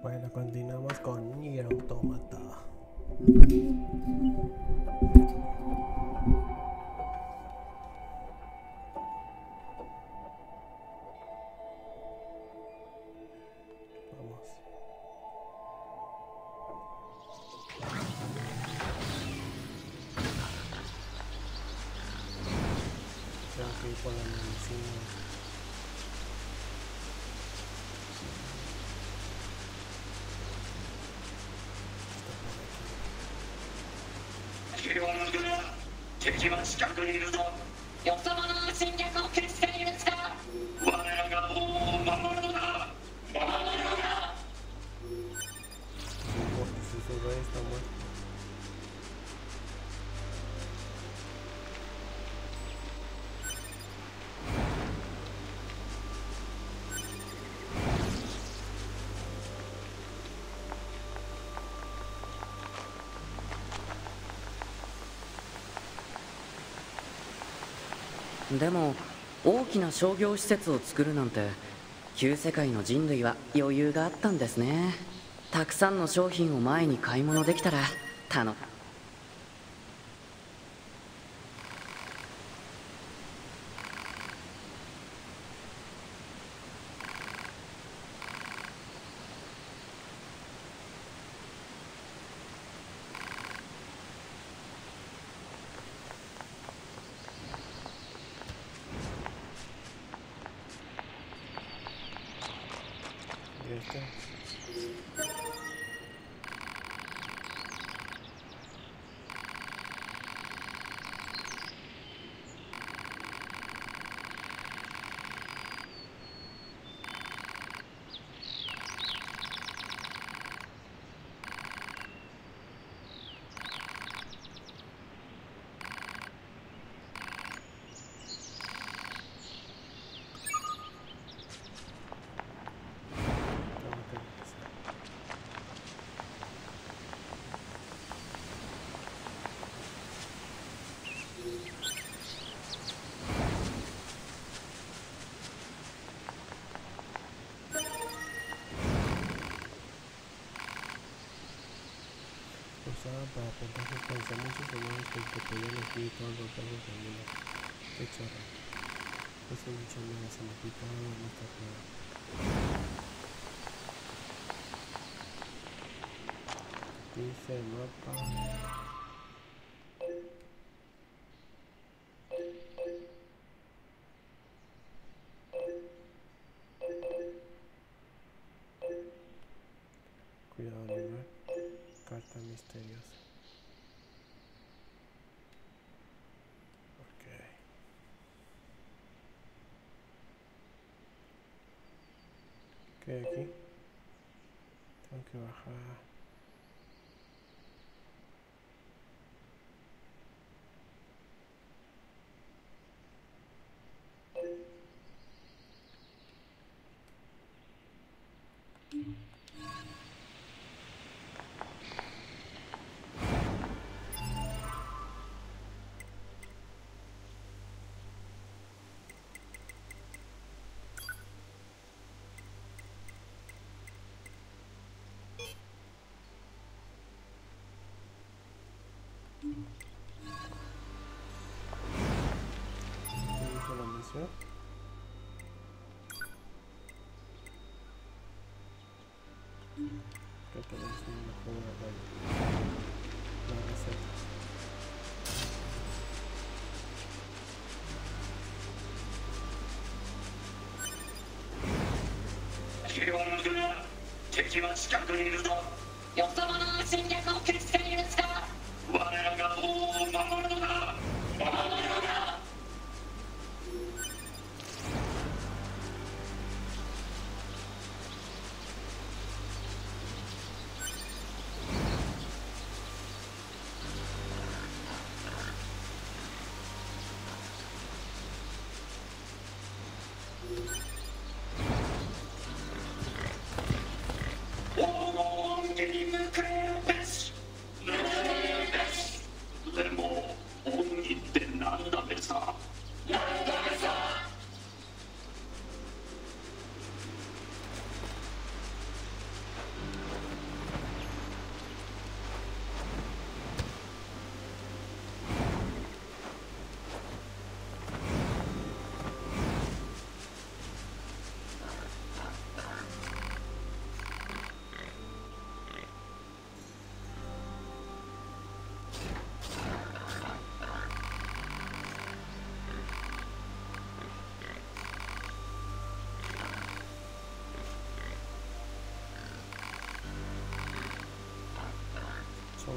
Bueno, continuamos con Nier Automata. Vamos. Tengo que ir por la medicina. Su rey está muerto. でも大きな商業施設を作るなんて旧世界の人類は余裕があったんですね。たくさんの商品を前に買い物できたら Ya está. Usada para puntajes con muchos humanos que podían aquí todos los casos del mundo. Qué chorro. Eso mucho más significado en esta prueba. Dice el mapa. Cuidado animal. Carta misteriosa. Ok. ¿Qué hay aquí? Tengo que bajar. Hizo la misión. Creo que es una mejor la receta.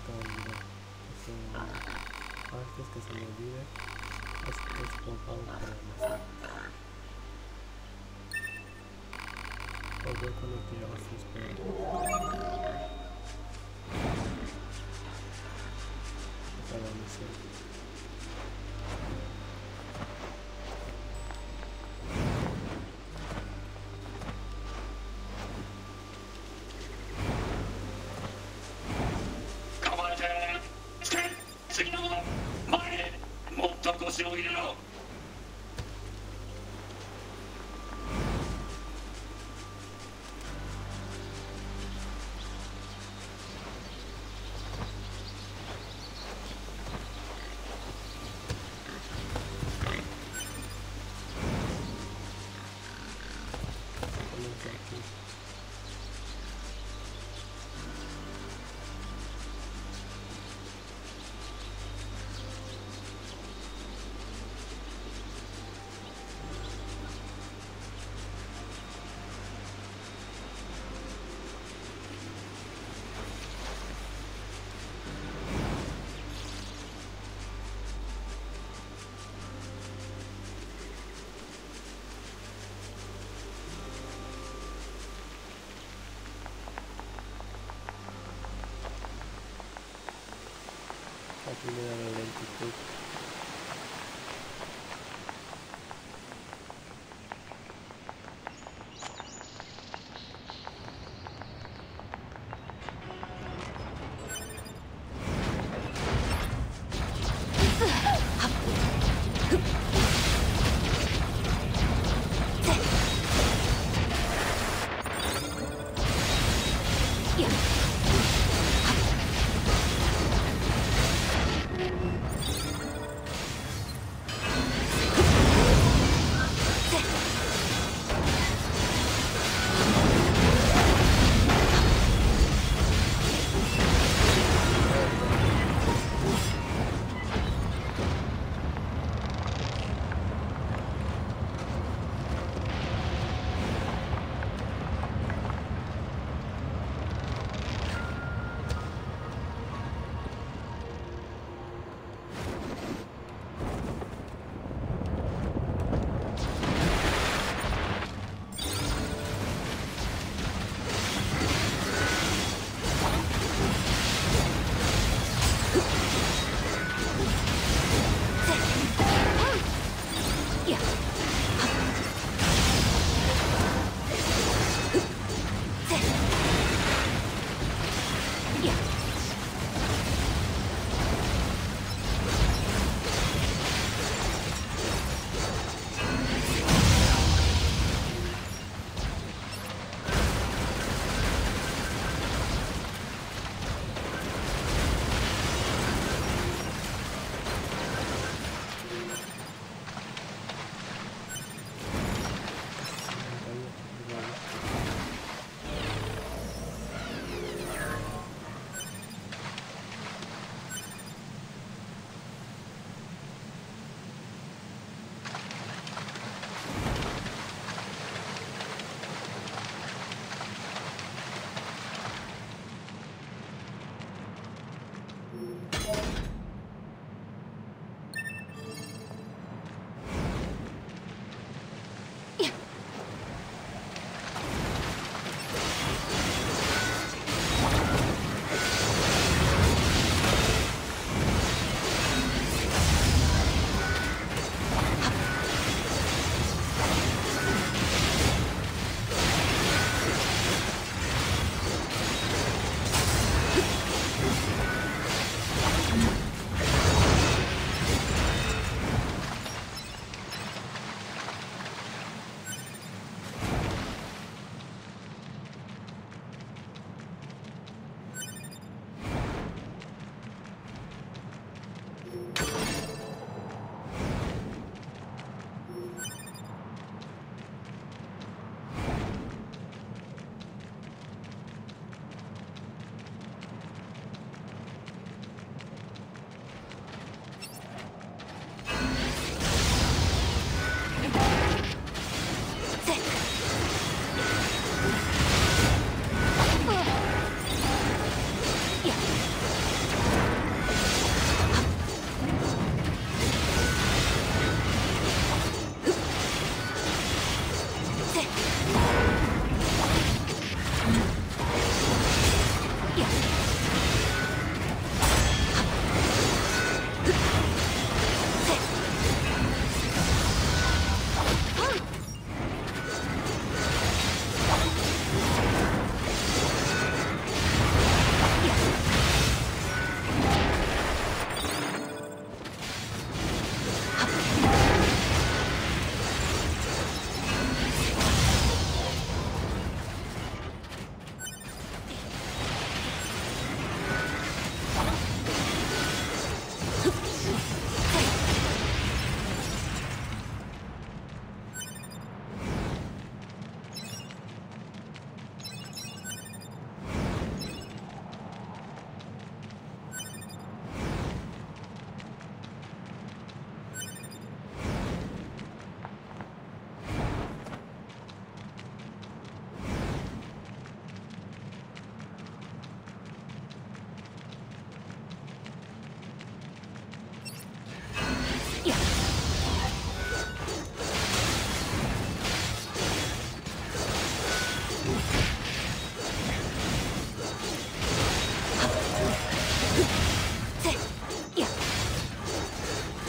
calma. Antes que se me olvide, es por favor. Volver con el que os espero. Para la misión. Aquí me da la lentitud.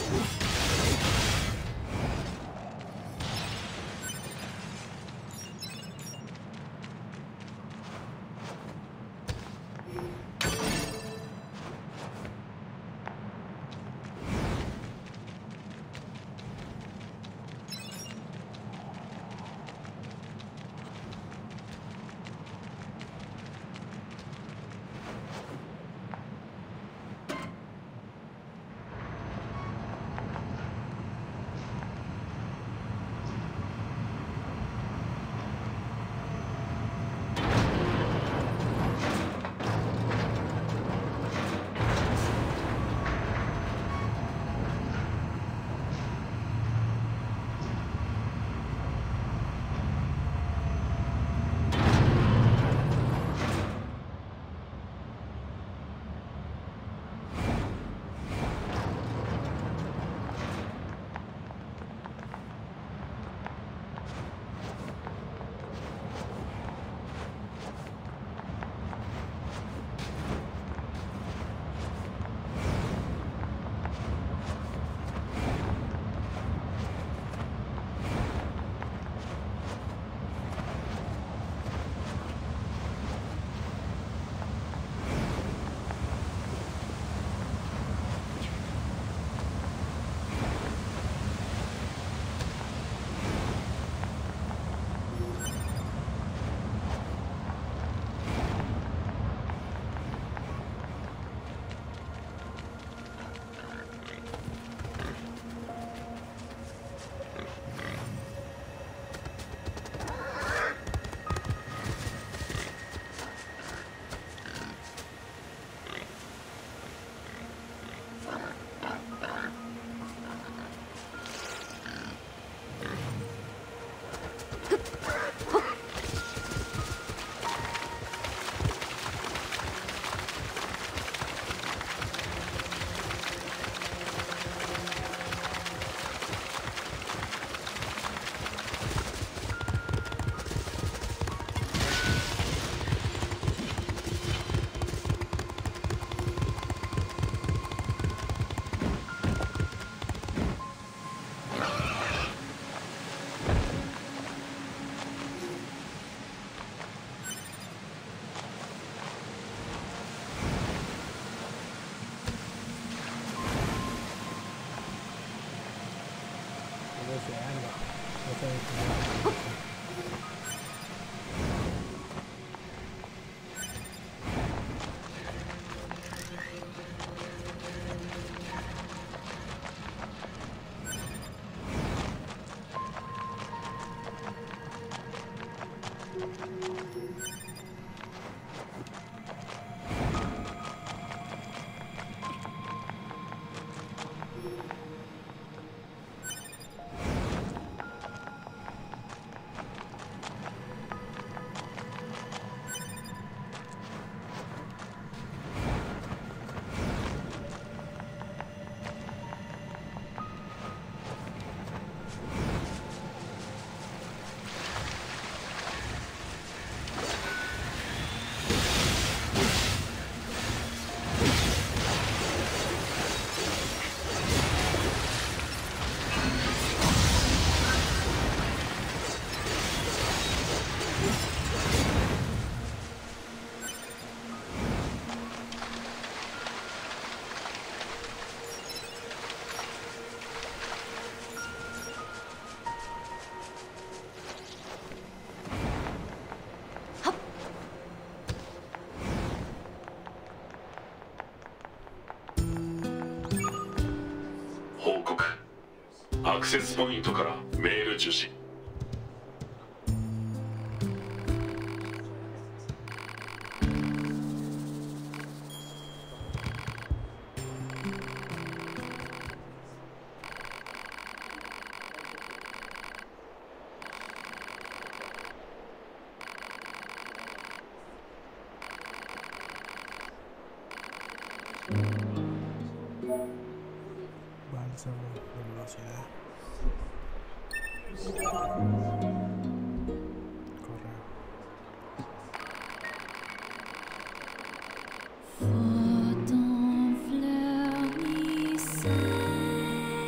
アクセスポイントからメール受信。 Bálsamo de velocidad. Correo. Faut ton fleur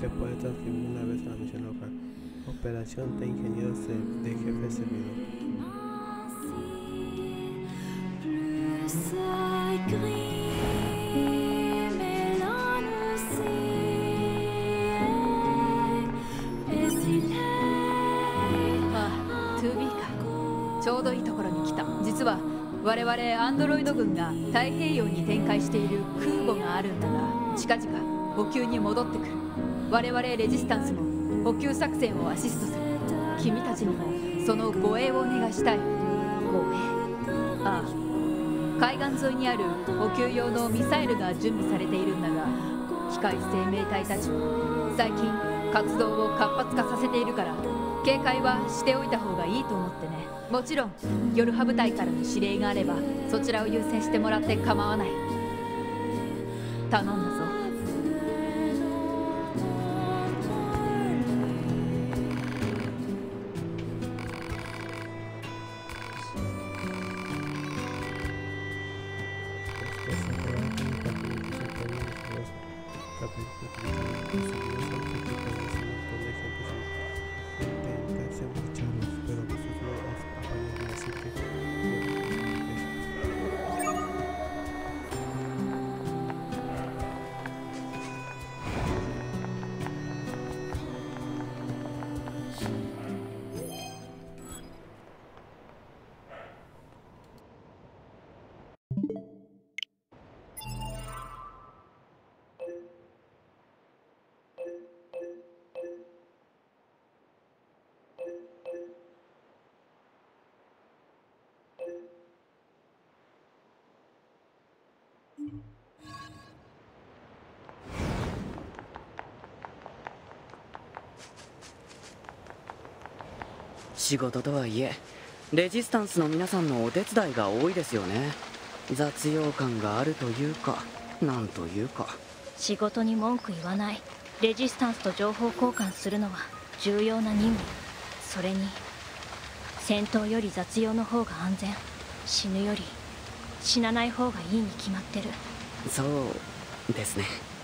puede transcribir una vez a la misión local. Operación de ingenieros de jefe servidor. 2B か。ちょうどいいところに来た。実は我々アンドロイド軍が太平洋に展開している空母があるんだが、近々補給に戻ってくる。我々レジスタンスも補給作戦をアシストする。君たちにもその護衛をお願いしたい。護衛？ああ、海岸沿いにある補給用のミサイルが準備されているんだが、機械生命体たちも最近活動を活発化させているから、警戒はしておいた方がいいと思ってね。もちろん夜派部隊からの指令があればそちらを優先してもらって構わない。頼んだぞ。 仕事とはいえレジスタンスの皆さんのお手伝いが多いですよね。雑用感があるというか、なんというか。 仕事に文句言わない。レジスタンスと情報交換するのは重要な任務。それに戦闘より雑用の方が安全。死ぬより死なない方がいいに決まってる。 そうですね。